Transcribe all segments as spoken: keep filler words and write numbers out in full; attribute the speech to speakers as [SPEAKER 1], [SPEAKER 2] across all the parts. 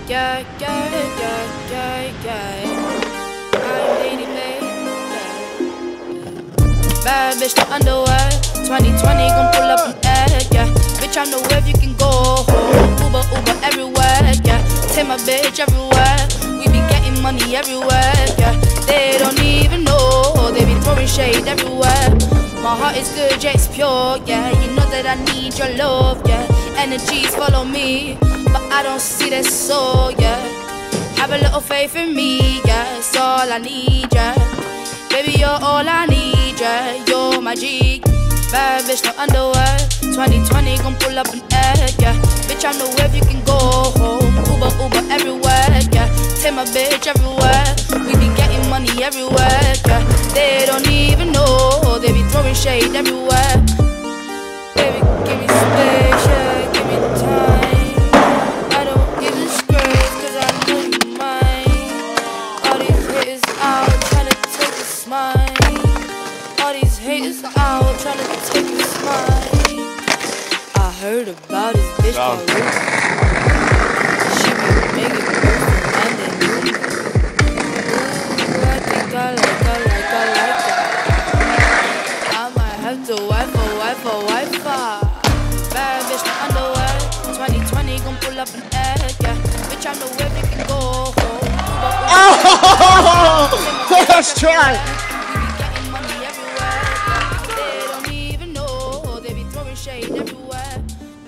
[SPEAKER 1] yeah, yeah, yeah, yeah, yeah. I'm Lady May, yeah. Bad bitch, no underwear. twenty twenty gon' pull up an egg, yeah. Bitch, I know where you can go home. Uber, Uber everywhere, yeah. Take my bitch everywhere. We be getting money everywhere, yeah. They don't even know, they be throwing shade everywhere. My heart is good, yeah, it's pure, yeah. You know that I need your love, yeah. Energies follow me, but I don't see that soul, yeah. Have a little faith in me, yeah. It's all I need, yeah. Baby, you're all I need, yeah. You're my G. Bad bitch, no underwear. twenty twenty gon' pull up an egg, yeah. Bitch, I know where you can go home. Uber, Uber everywhere, yeah. Take my bitch everywhere. We be getting money everywhere, yeah. They don't even know, they be throwing shade everywhere. Baby, give me space, yeah. Give me time. I don't give a scratch, cause I know you mine. All these haters out tryna take a smile. All these haters out tryna take a smile. I heard about this bitch called Ruth. She be making moves and then Ooh, I think I like, I like, I like that. I might have to wife her, wife her, wife her. Bad bitch, no underwear. twenty twenty gon' pull up an egg, yeah. Bitch, I know where we can go home.
[SPEAKER 2] Oh, let's try.
[SPEAKER 1] Shade everywhere.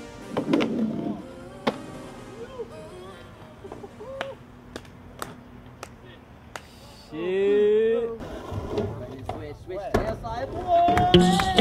[SPEAKER 2] Shit.
[SPEAKER 3] Switch, switch, tail side. Whoa.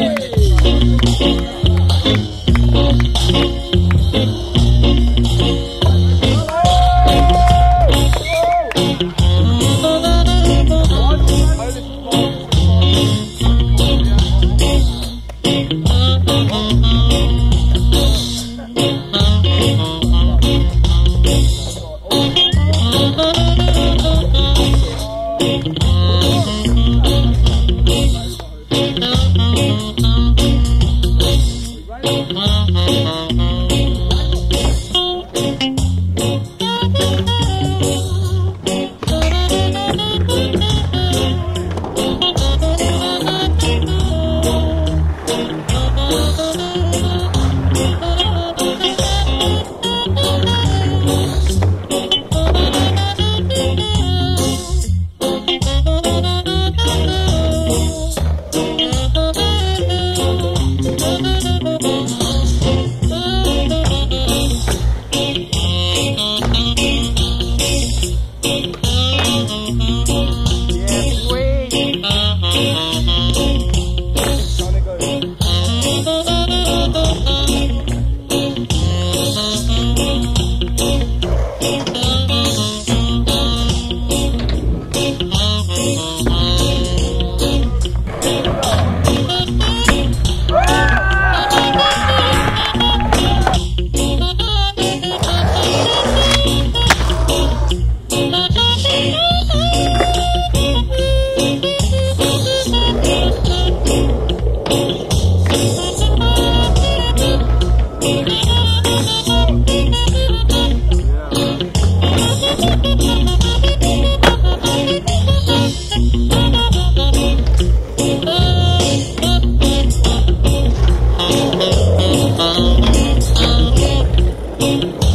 [SPEAKER 1] Thank you.